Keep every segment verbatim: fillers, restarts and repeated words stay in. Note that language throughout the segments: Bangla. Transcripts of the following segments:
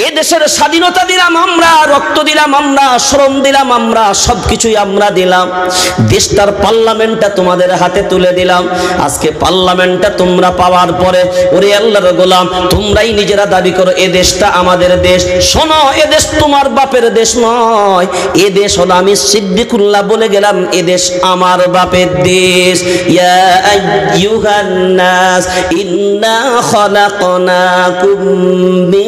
এ দেশের স্বাধীনতা দিলাম আমরা, রক্ত দিলাম আমরা, শ্রম দিলাম আমরা, সবকিছুই আমরা দিলাম। দেশটার পার্লামেন্টটা তোমাদের হাতে তুলে দিলাম। আজকে পার্লামেন্টটা তোমরা পাওয়ার পরে ওরে আল্লাহর গোলাম তোমরাই নিজেরা দাবি করো এ দেশটা আমাদের দেশ। শোনো, এ দেশ তোমার বাপের দেশ নয়, এ দেশ হলো আমি সিদ্দিকুল্লাহ বলে গেলাম এ দেশ আমার বাপের দেশ। ইয়া আইয়ুহান নাস ইন্না খালাকনাকুম মিন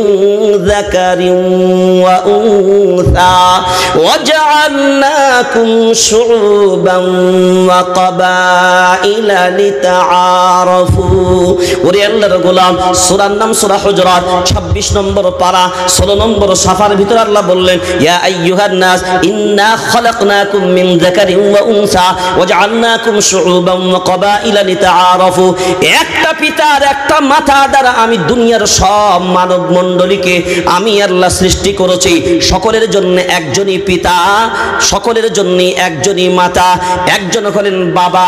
যাকারিন ওয়া উনসা ওয়া জাআলনাকুম শুউবান ওয়া ক্বাবাইলা লিতাআরাফু। ওরে আল্লাহর গোলাম, সূরার নাম সূরা হুজুরাত, ছাব্বিশ নম্বর পারা, ষোলো নম্বর সাফার ভিতরে আল্লাহ বললেন ইয়া আইয়ুহান নাস ইন্না খালাকনাকুম মিন যাকারিন ওয়া উনসা ওয়া জাআলনাকুম শুউবান ওয়া ক্বাবাইলা লিতাআরাফু। একটা পিতার একটা মাথা দ্বারা আমি দুনিয়ার সব মানব মণ্ডলীকে আমি আল্লাহ সৃষ্টি করেছি। সকলের জন্য একজনই পিতা, সকলের জন্য একজনই মাতা। একজন হলেন বাবা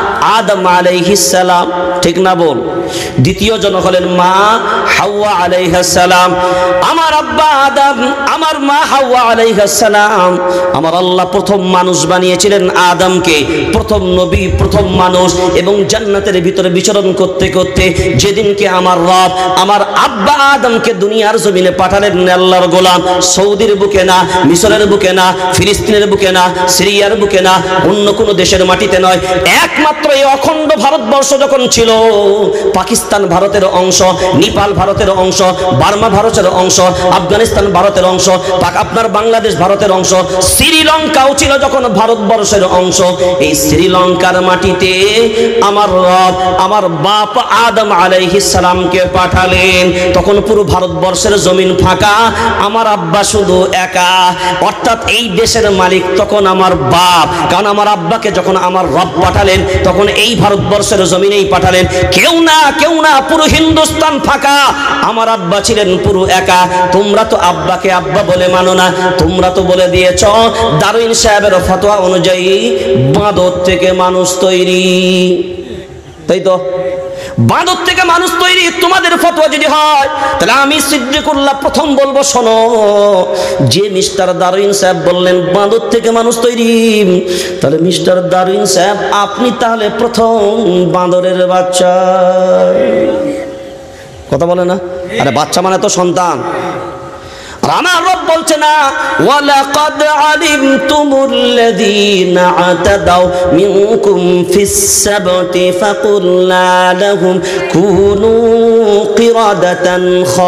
আদম আলাইহিস সালাম, ঠিক না বল? দ্বিতীয় জন হলেন মা হাওয়া আলাইহিস সালাম। আমার আব্বা আদম, আমার মা হাওয়া আলাইহিস সালাম। আমার আল্লাহ প্রথম মানুষ বানিয়েছিলেন আদমকে, প্রথম নবী, প্রথম মানুষ। এবং জান্নাতের ভিতরে বিচরণ করতে করতে যেদিনকে আমার রব আমার আব্বা আদমকে দুনিয়ার জমিনে পাঠালেন আল্লাহর গোলাম, সৌদির বুকে না, মিশরের বুকে না, ফিলিস্তিনের বুকে না, সিরিয়ার বুকে না, অন্য কোনো দেশের মাটিতে নয়, একমাত্র এই অখণ্ড ভারতবর্ষ যখন ছিল, পাকিস্তান ভারতের অংশ, নেপাল ভারতের অংশ, বার্মা ভারতের অংশ, আফগানিস্তান ভারতের অংশ, আপনার বাংলাদেশ ভারতের অংশ, শ্রীলঙ্কাও ছিল যখন ভারতবর্ষের অংশ। এই শ্রীলঙ্কার মাটিতে আমার রব আমার বাপ আদম আলাইহিস সালামকে পাঠালেন। তখন পুরো ভারতবর্ষের জমিন ফাঁকা, আমার আব্বা শুধু একা। অর্থাৎ এই দেশের মালিক তখন আমার বাপ, কারণ আমার আব্বাকে যখন আমার রব পাঠালেন তখন এই ভারতবর্ষের জমিনেই পাঠালেন। কেউ না কেউ না, পুরো হিন্দুস্তান ফাঁকা, আমার আব্বা ছিলেন পুরো একা। তোমরা তো আব্বাকে আব্বা বলে মানো না, তোমরা তো বলে দিয়েছ দারুইন সাহেবের ফতোয়া অনুযায়ী বাঁদর থেকে মানুষ তৈরি, তাই তো? বাঁদর থেকে মানুষ তৈরি তোমাদের ফতোয়া যদি হয়, তাহলে আমি সিদ্দিকুল্লাহ প্রথম বলবো শোনো, যে মিস্টার দারুইন সাহেব বললেন বাঁদর থেকে মানুষ তৈরি, তাহলে মিস্টার দারুইন সাহেব আপনি তাহলে প্রথম বাঁদরের বাচ্চা। কথা বলে না? আরে বাচ্চা মানে তো সন্তান। আমার রব বলছে না ওয়ালাকাদ আলিমতুমুল্লাযীনা আতাদাউ মিনকুম ফিস সাবতি ফাকুলনা লাহুম কুনু কিরাদাতান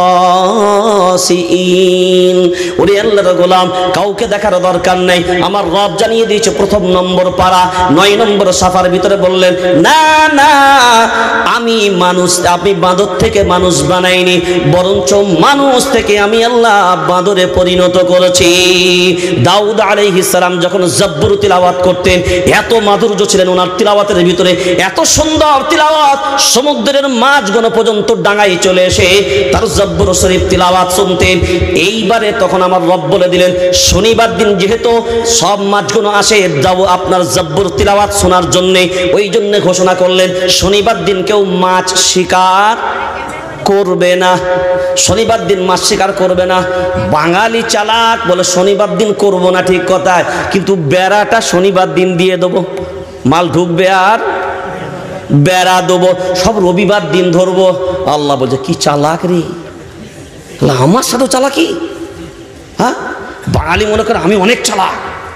খাসিইন। ওরে আল্লাহর গোলাম, কাউকে দেখার দরকার নেই, আমার রব জানিয়ে দিয়েছে। প্রথম নম্বর পারা নয় নম্বর সাফার ভিতরে বললেন না না, আমি মানুষ, আপনি বাঁদর থেকে মানুষ বানাইনি, বরঞ্চ মানুষ থেকে আমি আল্লাহ বাঁদরে পরিণত করেছি। দাউদ আলাইহিস সালাম যখন জব্বুর তিলাওয়াত করতেন, এত মাধুর্য ছিলেন ওনার তিলাওয়াতের ভিতরে, এত সুন্দর তিলাওয়াত, সমুদ্রের মাঝগুলো পর্যন্ত ডাঙায় চলে এসে তার জব্বুর শরীফ তিলাওয়াত শুনতেন। এইবারে তখন আমার রব বলে দিলেন শনিবার দিন যেহেতু সব মাছগুলো আসে যাও আপনার জব্বুর তিলাওয়াত শোনার জন্য, ওই জন্য ঘোষণা করলেন শনিবার দিন কেউ মাছ শিকার করবে না, শনিবার দিন মাছ শিকার করবে না। বাঙালি চালাক বলে শনিবার দিন করব না, ঠিক কথা, কিন্তু বেড়াটা শনিবার দিন দিয়ে দেবো, মাল ঢুকবে আর বেড়া দেবো, সব রবিবার দিন ধরবো। আল্লাহ বলছে কি চালাক রে, আমার সাথে চালাকি। হ্যাঁ, বাঙালি মনে করে আমি অনেক চালাক।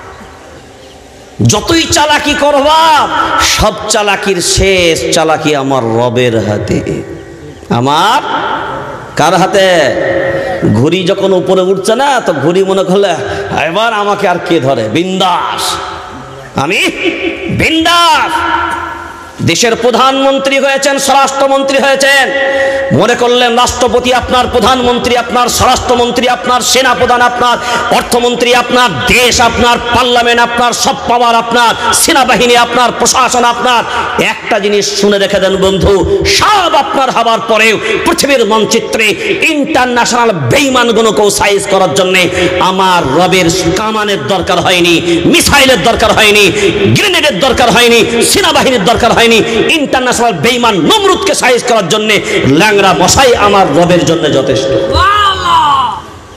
যতই চালাকি করবা, সব চালাকির শেষ চালাকি আমার রবের হাতে। আমার কার হাতে? ঘুড়ি যখন উপরে উঠছে না, তো ঘুড়ি মনে করলে এবার আমাকে আর কে ধরে, বিন্দাস, আমি বিন্দাস। দেশের প্রধানমন্ত্রী হয়েছেন, স্বরাষ্ট্রমন্ত্রী হয়েছেন, মনে করলেন রাষ্ট্রপতি আপনার, প্রধানমন্ত্রী আপনার, স্বরাষ্ট্রমন্ত্রী আপনার, সেনাপ্রধান আপনার, অর্থমন্ত্রী আপনার, দেশ আপনার, পার্লামেন্ট আপনার, সব পাওয়ার আপনার, সেনাবাহিনী আপনার, প্রশাসন আপনার। একটা জিনিস শুনে রেখে দেন বন্ধু, সব আপনার হবার পরেও পৃথিবীর মানচিত্রে ইন্টারন্যাশনাল বেঈমানগুলোকেও সাইজ করার জন্য আমার রবের কামানের দরকার হয়নি, মিসাইলের দরকার হয়নি, গ্রেনেডের দরকার হয়নি, সেনাবাহিনীর দরকার হয়নি। ইন্টারন্যাশনাল বেঈমান নমরুদকে সাইজ করার জন্য ল্যাংড়া মশাই আমার রবের জন্য যথেষ্ট।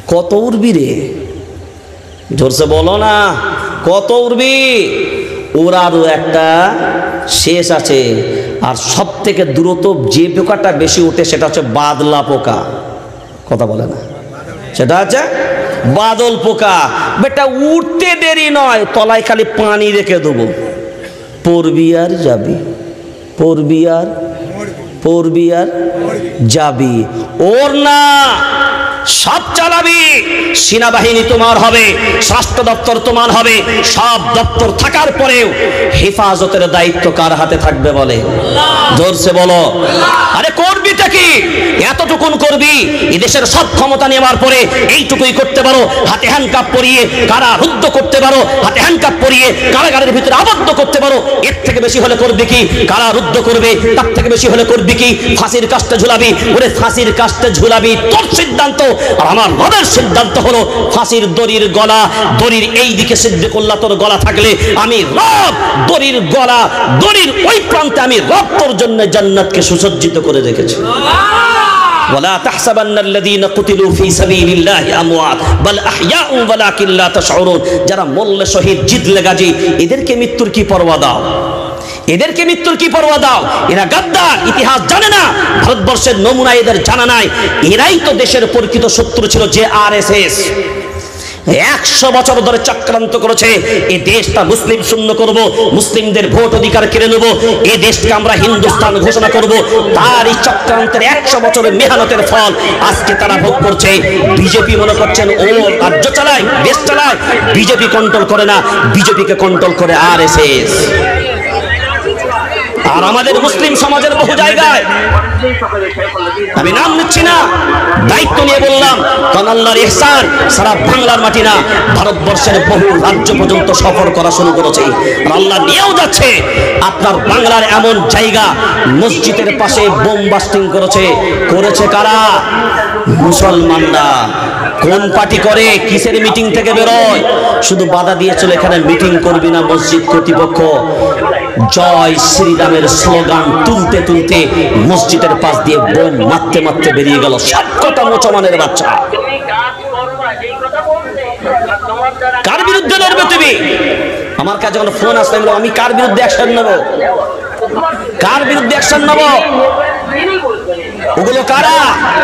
কত উড়বি রে, জোরসে বলো না, কত উড়বি? ওর আরও একটা শেষ আছে। আর সব থেকে দ্রুত যে পোকাটা বেশি ওঠে সেটা হচ্ছে বাদলা পোকা। কথা বলে না, সেটা হচ্ছে বাদল পোকা। বেটা উঠতে দেরি নয়, তলায় খালি পানি রেখে দেবো, পড়বি আর যাবি, পড়বি আর পড়বি আর যাবি। ওর না, সব চালাবি, সেনাবাহিনী তোমার হবে, স্বাস্থ্য দপ্তর তোমার হবে, সব দপ্তর থাকার পরেও হেফাজতের দায়িত্ব কার হাতে থাকবে বলে? জোরসে বলো। আরে করবিটা কি? এতটুকুন করবি, এদেশের সব ক্ষমতা নেওয়ার পরে এইটুকুই করতে পারো। হাতে হ্যান্ডকাপ পরিয়ে কারারুদ্ধ করতে পারো, হাতে হ্যান্ডকাপ পরিয়ে কারাগারের ভিতরে আবদ্ধ করতে পারো। এর থেকে বেশি হলে করবি কি? কারারুদ্ধ করবে। তার থেকে বেশি হলে করবি কি? ফাঁসির কাস্টে ঝুলাবি। ওরে ফাঁসির কাস্টে ঝুলাবি তোর সিদ্ধান্ত, আর আমার রবের সিদ্ধান্ত হলো ফাঁসির দড়ির গলা, দড়ির এই দিকে সিদ্দিকুল্লাহ তোর গলা থাকলে আমি রব দড়ির গলা, দড়ির ওই প্রান্তে আমি রব তোর জন্য জান্নাতকে সুসজ্জিত করে রেখেছি। ওয়ালা তাহসাবান্নাল্লাযীনা কুতিলু ফী সাবিলিল্লাহি আমওয়াত বাল আহইয়াউ ওয়ালাকিন লা তাশউরুন। যারা মরলে শহীদ, জিতলে গাজী, এদেরকে মৃত্যুর কি পরোয়া দাও? এদেরকে মৃত্যুর কি পরোয়া দাও? এরা গাদ্দার, ইতিহাস জানে না, ভারতবর্ষের নমুনা এদের জানা নাই। এরাই তো দেশের পরিচিত শত্রু ছিল, যে আর এস এস। একশো বছর ধরে চক্রান্ত করেছে, এই দেশটা মুসলিম শূন্য করব, মুসলিমদের ভোট অধিকার কেড়ে নেব, এই দেশকে আমরা হিন্দুস্তান ঘোষণা করব। তার এই চক্রান্তের একশো বছরের মেহনতের ফল আজকে তারা ভোগ করছে। বিজেপি মনে করছেন ও রাজ্য চালায়, দেশ চালায়, বিজেপি কন্ট্রোল করে না, বিজেপিকে কন্ট্রোল করে আর এস এস। আর আমাদের মুসলিম সমাজের বহু জায়গায়, আমি নাম নিচ্ছি না, দায়িত্ব নিয়ে বললাম, কারণ আল্লাহর ইহসান সারা বাংলার মাটি না, ভারতবর্ষের বহু রাজ্য পর্যন্ত সফর করা শুরু করেছে। আর আল্লাহ নিয়েও যাচ্ছে। আপনার বাংলার এমন জায়গা, মসজিদের পাশে বোম বাস্টিং করেছে, করেছে কারা? মুসলমানরা। কোন পার্টি করে? কিসের মিটিং থেকে বেরোয়? শুধু বাধা দিয়েছিল, এখানে মিটিং করবি না মসজিদ কর্তৃপক্ষ। জয় শ্রীরামের স্লোগান তুলতে তুলতে মসজিদের পাশ দিয়ে বোম মারতে মারতে বেরিয়ে গেল। সব কথা মুসলমানের বাচ্চা। কার বিরুদ্ধে লড়বে তুমি? আমার কাছে যখন ফোন আসলে আমি কার বিরুদ্ধে অ্যাকশন নেব? কার বিরুদ্ধে অ্যাকশন নেব? ওগুলো কারা?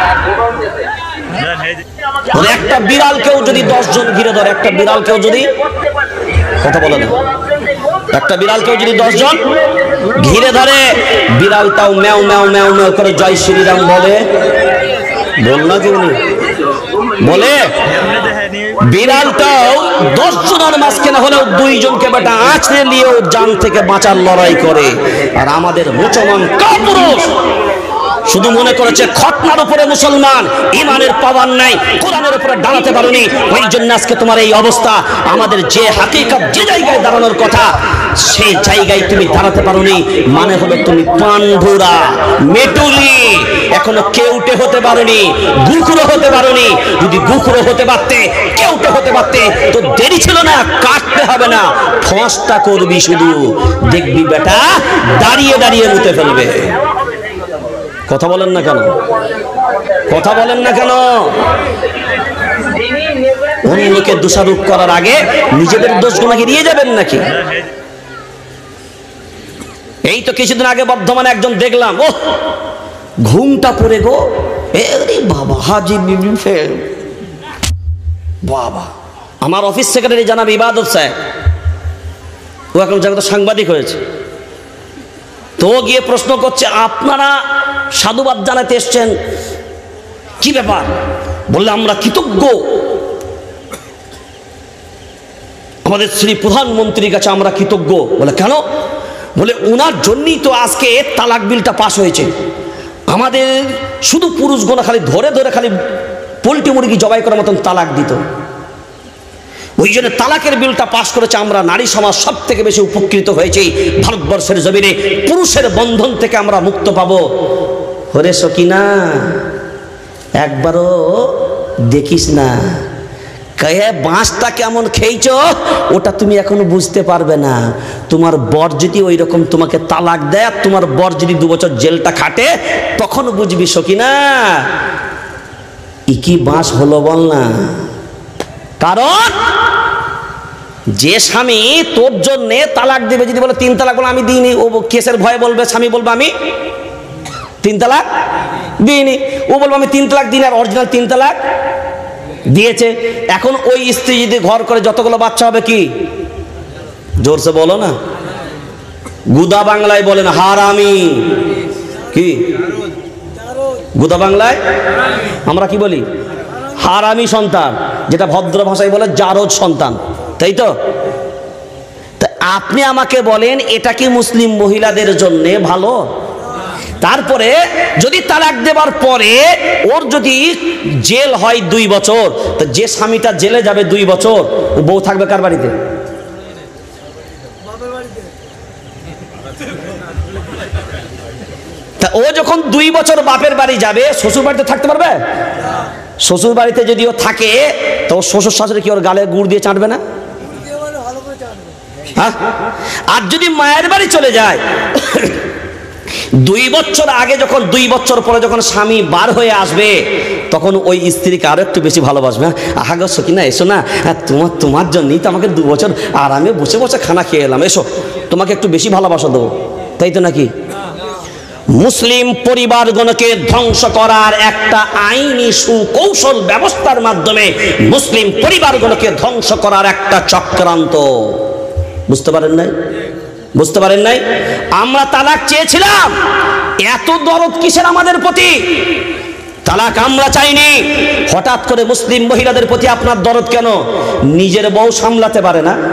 একটা বিড়ালকেও যদি দশ জন ঘিরে ধরে, একটা বিড়ালকেও যদি, কথা বলে না, একটা বিড়ালকেও যদি দশ জন ঘিরে ধরে, বিড়ালটাও ম্যাও ম্যাও ম্যাও ম্যাও করে জয় শ্রীরাম বলে, বল না কেউ বলে। বিড়ালটাও দশ জনের মাঝখানে হলেও দুইজনকে বেটা আঁচড়ে নিয়েও জান থেকে বাঁচার লড়াই করে। আর আমাদের মুসলমান কাপুরুষ শুধু মনে করেছে খতনার উপরে মুসলমান, ইমানের পাওয়ার নাই, কোরআনের উপরে দাঁড়াতে পারোনি, ওই জন্য আজকে তোমার এই অবস্থা। আমাদের যে হাকিকত, যে জায়গায় দাঁড়ানোর কথা, সেই জায়গায় তুমি দাঁড়াতে পারোনি, মানে হলো তুমি পান্ডুরা, মেটুলি, এখনো কেউটে হতে পারোনি, গুখুরো হতে পারোনি। যদি গুখুরো হতে পারতে, কেউটে হতে পারতে, তো দেরি ছিল না, কাটতে হবে না, ফসটা করবি শুধু, দেখবি বেটা দাঁড়িয়ে দাঁড়িয়ে মুতে ফেলবে। কথা বলেন না কেন? কথা বলেন না কেন? অন্যকে দোষারোপ করার আগে নিজেদের দোষগুলোকে এড়িয়ে যাবেন নাকি? এই তো কিছুদিন আগে বর্ধমানে একজন দেখলাম, ও ঘুমটা পড়ে গো, এরে বাবা হাজি বিবি ফের বাবা। আমার অফিস সেক্রেটারি জানাব ইবাদত সাহেব, ও এখন জায়গাতে সাংবাদিক হয়েছে, তো গিয়ে প্রশ্ন করছে, আপনারা সাধুবাদ জানাতে এসছেন, কি ব্যাপার? বললে আমরা কৃতজ্ঞ, আমাদের শ্রী প্রধানমন্ত্রীর কাছে আমরা কৃতজ্ঞ। বলে কেন? বলে ওনার জন্যই তো আজকে তালাক বিলটা পাশ হয়েছে। আমাদের শুধু পুরুষগুলো খালি ধরে ধরে খালি পোল্ট্রি মুরগি জবাই করার মতন তালাক দিত, ওই জন্য তালাকের বিলটা পাশ করেছে। আমরা নারী সমাজ সব থেকে বেশি উপকৃত হয়েছি। ভারতবর্ষের জমিনে পুরুষের বন্ধন থেকে আমরা মুক্ত পাবো। হরে সকিনা, একবারও দেখিস না কে বাঁশটা কেমন খেয়েছ, ওটা তুমি এখনো বুঝতে পারবে না। তোমার বর যদি ওই রকম তোমাকে তালাক দেয়, তোমার বর যদি দু বছর জেলটা খাটে, তখন বুঝবি সকিনা ইকি বাঁশ হলো বল না। কারণ যে স্বামী তোর জন্যে তালাক দেবে, যদি বলে তিন তালাক, বলে আমি দিইনি, ও কেসের ভয়ে বলবে, স্বামী বলবে আমি তিন তালাক দিইনি, ও বলবো আমি তিন তালাক দিইনি, আর অরিজিনাল তিন তালাক দিয়েছে। এখন ওই স্ত্রী যদি ঘর করে যতগুলো বাচ্চা হবে, কি জোরসে বলো না, গুদা বাংলায় বলেন হারামি, কি গুদা বাংলায় আমরা কি বলি, হারামি সন্তান, যেটা ভদ্র ভাষায় বলে জারজ সন্তান, তাই তো? আপনি আমাকে বলেন এটা কি মুসলিম মহিলাদের জন্য ভালো? তারপরে যদি তালাক দেবার পরে ওর যদি জেল হয় দুই বছর, তো যে স্বামীটা জেলে যাবে দুই বছর, ও বউ থাকবে কার বাড়িতে? তা ও যখন দুই বছর বাপের বাড়ি যাবে, শ্বশুর বাড়িতে থাকতে পারবে? শ্বশুর বাড়িতে যদি ও থাকে, তো শ্বশুর শাশুড়ি কি ওর গালে গুড় দিয়ে চাটবে না? হ্যাঁ। আর যদি মায়ের বাড়ি চলে যায়, দুই বছর আগে যখন, দুই বছর পরে যখন স্বামী বার হয়ে আসবে, তখন ওই স্ত্রীকে আরো একটু বেশি ভালোবাসবে। আহা গো সকিনা এসো না, তোমার তোমার জন্যই তো আমাকে দু বছর আরামে বসে বসে খানা খেয়ে এলাম, এসো তোমাকে একটু বেশি ভালোবাসা দেবো, তাই তো নাকি? মুসলিম পরিবারগুলোকে ধ্বংস করার একটা আইনি সুকৌশল ব্যবস্থার মাধ্যমে মুসলিম পরিবারগুলোকে ধ্বংস করার একটা চক্রান্ত। বুঝতে পারেন নাই? বুঝতে পারেন নাই? আমরা তালাক চেয়েছিলাম, এত দরদ কিসের আমাদের প্রতি? তালাক আমরা চাইনি, হঠাৎ করে মুসলিম মহিলাদের প্রতি আপনার দরদ কেন? নিজের বউ সামলাতে পারে না,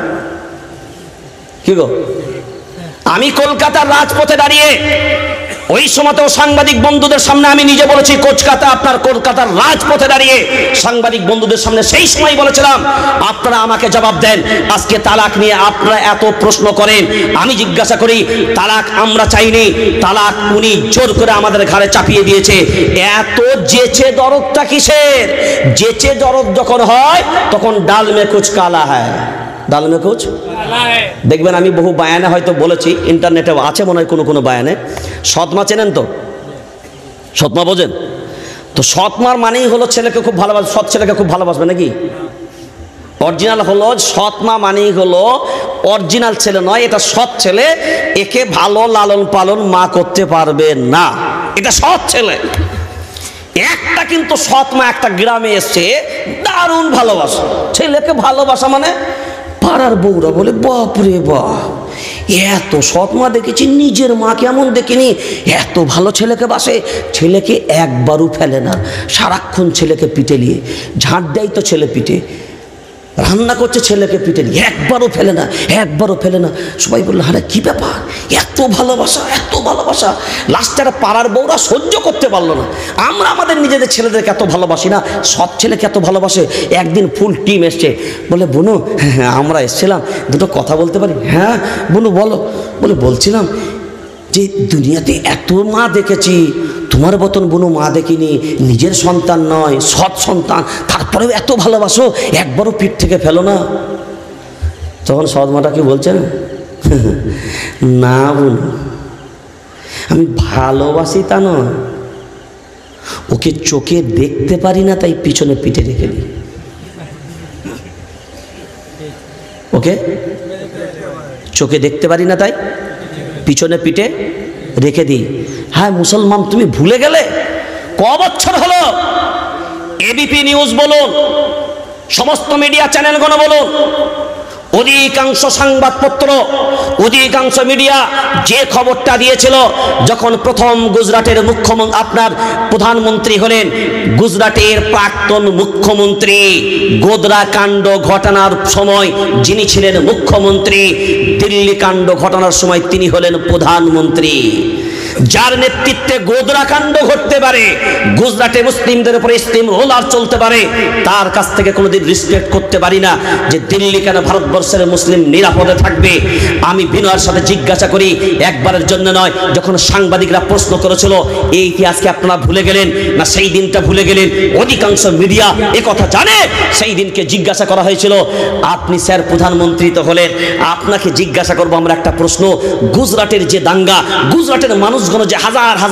কি গো? আমি কলকাতার রাজপথে দাঁড়িয়ে ওই সময়তেও সাংবাদিক বন্ধুদের সামনে আমি নিজে বলেছি, কলকাতা আপনার কলকাতার রাজপথে দাঁড়িয়ে সাংবাদিক বন্ধুদের সামনে সেই সময় বলেছিলাম, আপনারা আমাকে জবাব দেন, আজকে তালাক নিয়ে আপনারা এত প্রশ্ন করেন, আমি জিজ্ঞাসা করি, তালাক আমরা চাইনি, তালাক উনি জোর করে আমাদের ঘাড়ে চাপিয়ে দিয়েছে। এত যেচে দরদটা কিসের? যেচে দরদ যখন হয় তখন ডাল মে কুছ কালা হয়, ডাল মে কুছ। দেখবেন আমি বহু বায়ানে হয়তো বলেছি, ইন্টারনেটে আছে মনে হয় কোনো কোনো বায়ানে। সৎমা চেনেন তো? সৎমা বোঝেন তো? সৎমার মানেই হলো ছেলেকে খুব ভালোবাসবে, সৎ ছেলেকে খুব ভালোবাসবে নাকি? অরিজিনাল হলো সৎমা মানেই হলো অরিজিনাল ছেলে নয়, এটা সৎ ছেলে, একে ভালো লালন পালন মা করতে পারবে না, এটা সৎ ছেলে। একটা কিন্তু সৎ মা একটা গ্রামে এসছে, দারুণ ভালোবাসা, ছেলেকে ভালোবাসা মানে পাড়ার বউরা বলে বাপ রে বাপ, এত সৎ মা দেখেছি, নিজের মা কেমন দেখিনি, এত ভালো ছেলেকে বাসে, ছেলেকে একবারও ফেলে না, সারাক্ষণ ছেলেকে পিটে নিয়ে ঝাঁট দেয় তো ছেলে পিঠে, রান্না করছে ছেলেকে পিটে নিয়ে, একবারও ফেলে না, একবারও ফেলে না। সবাই বললো আরে কি ব্যাপার, এত ভালোবাসা, এত ভালোবাসা। লাস্টে পাড়ার বউরা সহ্য করতে পারলো না, আমরা আমাদের নিজেদের ছেলেদেরকে এত ভালোবাসি না, সব ছেলেকে এত ভালোবাসে। একদিন ফুল টিম এসছে, বলে বোনু হ্যাঁ আমরা এসছিলাম, দুটো কথা বলতে পারি? হ্যাঁ বোনু বলো। বলে বলছিলাম যে দুনিয়াতে এত মা দেখেছি, তোমার মতন বোনু মা দেখিনি, নিজের সন্তান নয় সৎ সন্তান, তারপরেও এত ভালোবাসো, একবারও পিঠ থেকে ফেলো না। তখন সৎ মাটা কি বলছেন, না বোনু আমি ভালোবাসি তা নয়, ওকে চোখে দেখতে পারি না তাই পিছনে পিঠে রেখে দিই। ওকে চোখে দেখতে পারি না তাই পিছনে পিঠে রেখে দিই। হ্যাঁ মুসলমান তুমি ভুলে গেলে? ক বছর হলো এবিপি নিউজ বলুন, সমস্ত মিডিয়া চ্যানেলগুলো বলুন, অধিকাংশ সংবাদপত্র, অধিকাংশ মিডিয়া যে খবরটা দিয়েছিল, যখন প্রথম গুজরাটের মুখ্যমন্ত্রী আপনার প্রধানমন্ত্রী হলেন, গুজরাটের প্রাক্তন মুখ্যমন্ত্রী, গোদরা কাণ্ড ঘটনার সময় যিনি ছিলেন মুখ্যমন্ত্রী, দিল্লি কাণ্ড ঘটনার সময় তিনি হলেন প্রধানমন্ত্রী। যার নেতৃত্বে গোদরা কাণ্ড ঘটতে পারে, গুজরাটে মুসলিমদের উপরে স্টিম রোলার চলতে পারে, তার কাছ থেকে কোনোদিন রেসপেক্ট করতে পারি না যে দিল্লি কেন ভারতবর্ষের মুসলিম নিরাপদে থাকবে। আমি বিনয়ের সাথে জিজ্ঞাসা করি, একবারের জন্য নয়, যখন সাংবাদিকরা প্রশ্ন করেছিল এই ইতিহাসকে আপনারা ভুলে গেলেন না সেই দিনটা ভুলে গেলেন? অধিকাংশ মিডিয়া এ কথা জানে। সেই দিনকে জিজ্ঞাসা করা হয়েছিল, আপনি স্যার প্রধানমন্ত্রী তো হলেন, আপনাকে জিজ্ঞাসা করবো আমরা একটা প্রশ্ন, গুজরাটের যে দাঙ্গা, গুজরাটের মানুষগুলো যে হাজার হাজার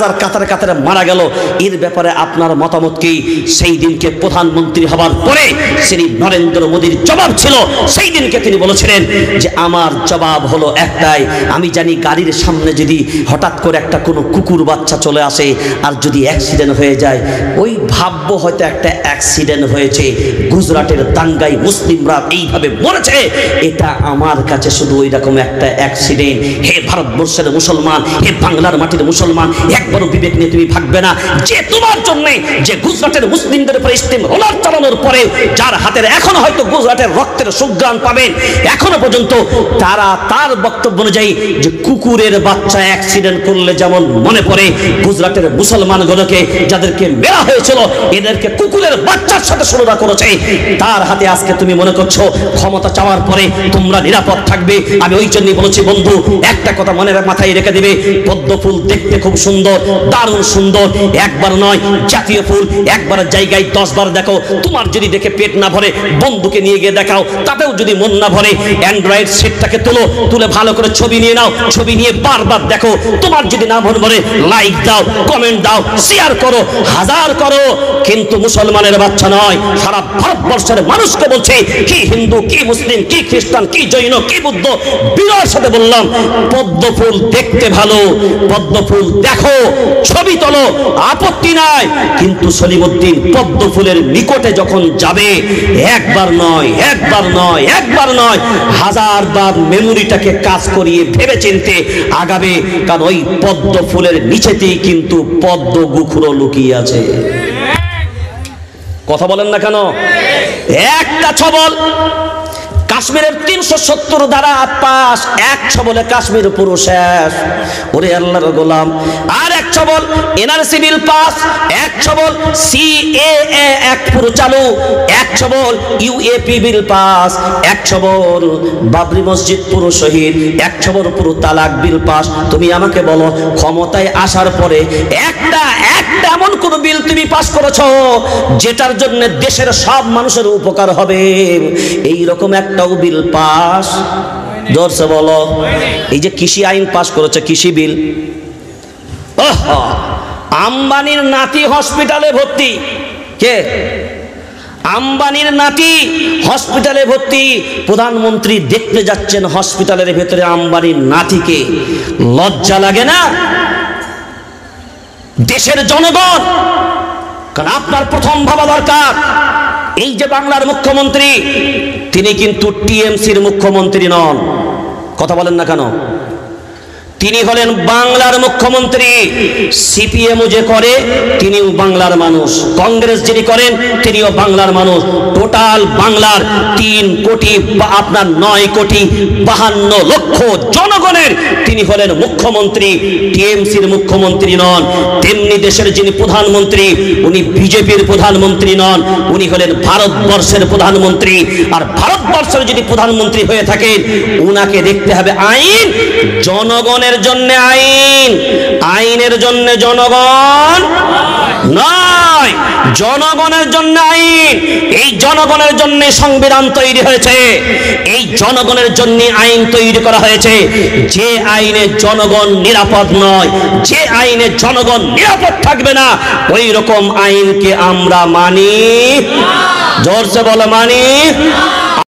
হাজার কাতারে কাতারে মারা গেল, এর ব্যাপারে আপনার মতামত কি? সেই দিনকে প্রধানমন্ত্রী হবার পরে শ্রী নরেন্দ্র মোদীর জবাব ছিল, সেই দিনকে তিনি বলেছিলেন যে আমার জবাব হলো একটাই, আমি জানি গাড়ির সামনে যদি হঠাৎ করে একটা কোনো কুকুর বাচ্চা চলে আসে আর যদি অ্যাক্সিডেন্ট হয়ে যায়, ওই ভাববো হয়তো একটা অ্যাক্সিডেন্ট হয়েছে, গুজরাটের দাঙ্গায় মুসলিমরা এইভাবে মরেছে, এটা আমার কাছে শুধু ওই রকম একটা অ্যাক্সিডেন্ট। হে ভারতবর্ষের মুসলমান, হে বাংলার মাটির মুসলমান, একবারও বিবেক নিয়ে তুমি ভাববে না যে তোমার জন্যে যে গুজরাটের মুসলিমদের উপর স্টিম রোলার চালানোর পরে যার হাতের এখনো হয়তো গুজরাটের রক্তের সুঘ্রাণ পাবেন, এখনো পর্যন্ত তারা তার বক্তব্য অনুযায়ী যে কুকুরের বাচ্চা অ্যাক্সিডেন্ট করলে যেমন মনে পড়ে গুজরাটের মুসলমানগুলোকে যাদেরকে মেরা হয়েছিল এদেরকে কুকুরের বাচ্চার সাথে তুলনা করেছে, তার হাতে আজকে তুমি মনে করছো ক্ষমতা চাওয়ার পরে তোমরা নিরাপদ থাকবে। আমি ওই জন্যই বলেছি বন্ধু, একটা কথা মনে মাথায় রেখে দিবে, পদ্ম ফুল দেখতে খুব সুন্দর, দারুণ সুন্দর, একবার নয় জাতীয় ফুল, একবার জায়গায় দশ বার দেখো, তোমার যদি দেখে পেট না ভরে বন্ধুকে নিয়ে গিয়ে দেখাও, তাতেও যদি মন না ভরে অ্যান্ড্রয়েড সেটটাকে তোলো, তুলে ভালো করে ছবি নিয়ে নাও, ছবি নিয়ে বারবার দেখো, তোমার যদি না মন ভরে লাইক দাও, কমেন্ট দাও, শেয়ার করো, হাজার করো, কিন্তু মুসলমানের বাচ্চা নয়, সারা ভারতবর্ষের মানুষকে বলছে কি হিন্দু, কি মুসলিম, কি খ্রিস্টান, কি জৈন, কি বুদ্ধ, বিরোর সাথে বললাম পদ্ম ফুল দেখতে ভালো, পদ্ম ফুল দেখো, ছবি তোলো, আপত্তি নাই, কিন্তু সলিমুদ্দিন পদ্ম ফুলের নিকটে যখন যাবে একবার নয় একবার নয় একবার নয় হাজার বার মেমোরিটাকে কাজ করিয়ে ভেবে চিনতে আগাবে, কারণ ওই পদ্ম ফুলের নিচেতেই কিন্তু পদ্ম গুখুরো লুকিয়ে আছে। কথা বলেন না কেন? একটা ছবল কাশ্মীরের তিনশো সত্তর ধারা পাস, এক ছবলে কাশ্মীর পুরো শেষ, ওরে আল্লাহর গোলাম। আর এক ছবল এনআরসি বিল পাস, এক ছবল সিএএ এক পুরো চালু, এক ছবল ইউএপি বিল পাস, এক ছবল বাবরি মসজিদ পুরো শহীদ, এক ছবল পুরো তালাক বিল পাস। তুমি আমাকে বলো ক্ষমতায় আসার পরে একটা একটা এমন কোন বিল তুমি পাস করেছো যেটার জন্য দেশের সব মানুষের উপকার হবে? এই রকম একটা বিল পাস জোরসে বলো। এই যে কৃষি আইন পাস করেছে, কৃষি বিল, আম্বানির নাতি হসপিটালে ভর্তি, কে? আম্বানির নাতি হসপিটালে ভর্তি, প্রধানমন্ত্রী দেখতে যাচ্ছেন হসপিটালের ভেতরে আম্বানির নাতিকে, লজ্জা লাগে না? দেশের জনগণ, কারণ আপনার প্রথম ভাবা দরকার এই যে বাংলার মুখ্যমন্ত্রী তিনি কিন্তু টিএমসির মুখ্যমন্ত্রী নন। কথা বলেন না কেন? তিনি হলেন বাংলার মুখ্যমন্ত্রী। সিপিএম যে করে তিনিও বাংলার মানুষ, কংগ্রেস যিনি করেন তিনিও বাংলার মানুষ। টোটাল বাংলার তিন কোটি বা আপনার নয় কোটি বাহান্ন লক্ষ জনগণের তিনি হলেন মুখ্যমন্ত্রী, টিএমসির মুখ্যমন্ত্রী নন। তেমনি দেশের যিনি প্রধানমন্ত্রী উনি বিজেপির প্রধানমন্ত্রী নন, উনি হলেন ভারতবর্ষের প্রধানমন্ত্রী। আর ভারতবর্ষের যদি প্রধানমন্ত্রী হয়ে থাকেন উনাকে দেখতে হবে আইন, জনগণের জন্য আইন, আইনের জন্য জনগণ নয়, জনগণের জন্য আইন। এই জনগণের জন্য সংবিধান তৈরি হয়েছে, এই জনগণের জন্য আইন তৈরি করা হয়েছে। যে আইনে জনগণ নিরাপদ নয়, যে আইনে জনগণ নিরাপদ থাকবে না, ওই রকম আইনকে আমরা মানি। জোরসে বলো মানি।